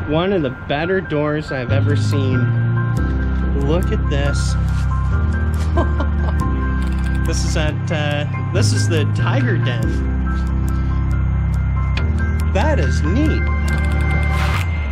one of the better doors I've ever seen. Look at this. This is the tiger den. That is neat.